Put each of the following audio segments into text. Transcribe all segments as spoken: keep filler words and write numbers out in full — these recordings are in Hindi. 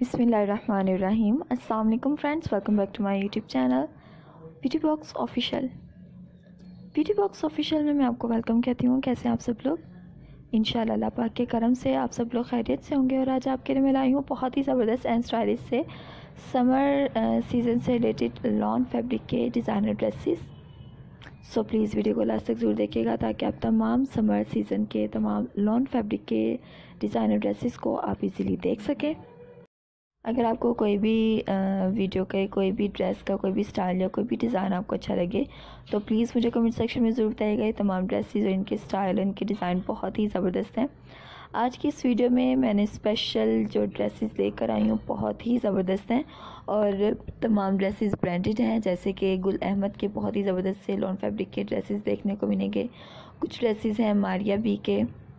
बिस्मिल्लाहिर्रहमानिर्रहीम। अस्सलाम वालेकुम friends, welcome back to my YouTube channel beauty box official. Beauty box official में मैं आपको वेलकम कहती हूँ। कैसे हैं आप सब लोग? इंशाल्लाह अल्लाह पाक के करम से आप सब लोग खैरियत से होंगे। और आज आपके लिए मैं लाई हूँ बहुत ही ज़बरदस्त एंड स्टाइलिश से समर सीज़न से रिलेटेड लॉन फैब्रिक के designer dresses. So please video को लास्ट तक ज़रूर देखिएगा ताकि आप तमाम समर सीज़न के तमाम लॉन फैब्रिक के डिज़ाइनर ड्रेसेस को आप इजीली देख सकें। अगर आपको कोई भी वीडियो के कोई भी ड्रेस का कोई भी स्टाइल या कोई भी डिज़ाइन आपको अच्छा लगे तो प्लीज़ मुझे कमेंट सेक्शन में ज़रूर बताइएगा। ये तमाम ड्रेसेस और इनके स्टाइल और इनके डिज़ाइन बहुत ही ज़बरदस्त हैं। आज की इस वीडियो में मैंने स्पेशल जो ड्रेसेस लेकर आई हूँ बहुत ही ज़बरदस्त हैं और तमाम ड्रेसेस ब्रांडेड हैं। जैसे कि गुल अहमद के बहुत ही ज़बरदस्त से लॉन फैब्रिक के ड्रेसेस देखने को मिलेंगे। कुछ ड्रेसेस हैं मारिया बी के,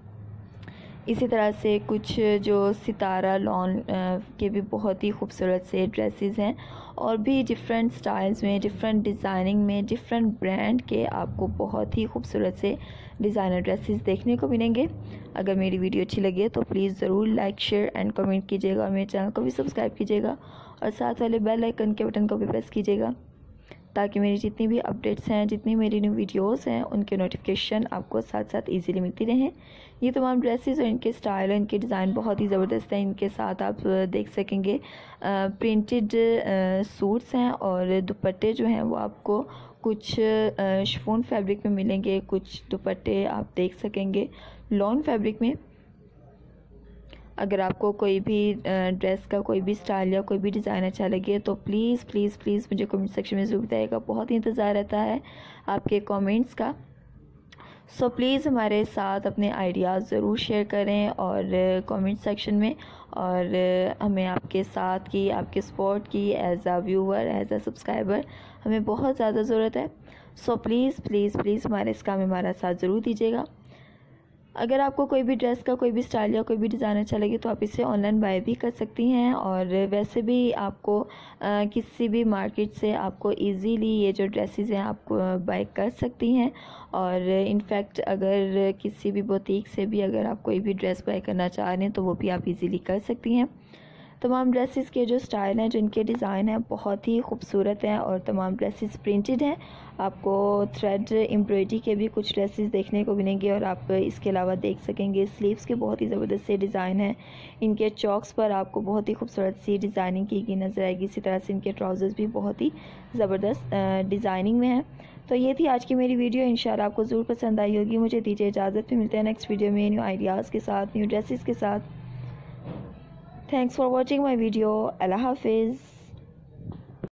इसी तरह से कुछ जो सितारा लॉन के भी बहुत ही खूबसूरत से ड्रेसेस हैं और भी डिफरेंट स्टाइल्स में, डिफरेंट डिज़ाइनिंग में, डिफरेंट ब्रांड के आपको बहुत ही खूबसूरत से डिज़ाइनर ड्रेसेस देखने को मिलेंगे। अगर मेरी वीडियो अच्छी लगे तो प्लीज़ ज़रूर लाइक शेयर एंड कमेंट कीजिएगा। मेरे चैनल को भी सब्सक्राइब कीजिएगा और साथ वाले बेल आइकन के बटन को भी प्रेस कीजिएगा ताकि मेरी जितनी भी अपडेट्स हैं, जितनी मेरी न्यू वीडियोस हैं, उनके नोटिफिकेशन आपको साथ साथ इजीली मिलती रहें। ये तमाम ड्रेसेस और इनके स्टाइल और इनके डिज़ाइन बहुत ही ज़बरदस्त हैं। इनके साथ आप देख सकेंगे प्रिंटेड सूट्स हैं और दुपट्टे जो हैं वो आपको कुछ शिफॉन फैब्रिक में मिलेंगे, कुछ दुपट्टे आप देख सकेंगे लॉन फैब्रिक में। अगर आपको कोई भी ड्रेस का कोई भी स्टाइल या कोई भी डिज़ाइन अच्छा लगे तो प्लीज़ प्लीज़ प्लीज़ मुझे कमेंट सेक्शन में ज़रूर बताइएगा। बहुत ही इंतज़ार रहता है आपके कमेंट्स का। सो प्लीज़ हमारे साथ अपने आइडियाज़ ज़रूर शेयर करें और कमेंट सेक्शन में, और हमें आपके साथ की, आपके सपोर्ट की as a viewer, as a subscriber हमें बहुत ज़्यादा ज़रूरत है। सो प्लीज़ प्लीज़ प्लीज़ हमारे इस काम में हमारा साथ ज़रूर दीजिएगा। अगर आपको कोई भी ड्रेस का कोई भी स्टाइल या कोई भी डिज़ाइन अच्छा लगे तो आप इसे ऑनलाइन बाय भी कर सकती हैं। और वैसे भी आपको आ, किसी भी मार्केट से आपको इजीली ये जो ड्रेसेस हैं आपको बाय कर सकती हैं। और इनफैक्ट अगर किसी भी बुटीक से भी अगर आप कोई भी ड्रेस बाय करना चाह रहे हैं तो वो भी आप इजीली कर सकती हैं। तमाम ड्रेसेस के जो स्टाइल हैं, जो इनके डिज़ाइन हैं बहुत ही खूबसूरत हैं और तमाम ड्रेसेस प्रिंटेड हैं। आपको थ्रेड एम्ब्रॉयडरी के भी कुछ ड्रेसेस देखने को मिलेंगे और आप इसके अलावा देख सकेंगे स्लीव्स के बहुत ही ज़बरदस्त से डिज़ाइन हैं। इनके चॉक्स पर आपको बहुत ही खूबसूरत सी डिज़ाइनिंग की गई नज़र आएगी। इसी तरह से इनके ट्राउज़र्स भी बहुत ही ज़बरदस्त डिज़ाइनिंग में हैं। तो ये थी आज की मेरी वीडियो। इंशाल्लाह आपको ज़रूर पसंद आई होगी। मुझे दीजिए इजाज़त। फिर मिलते हैं नेक्स्ट वीडियो में न्यू आइडियाज़ के साथ, न्यू ड्रेसेस के साथ। Thanks for watching my video. Allah Hafiz.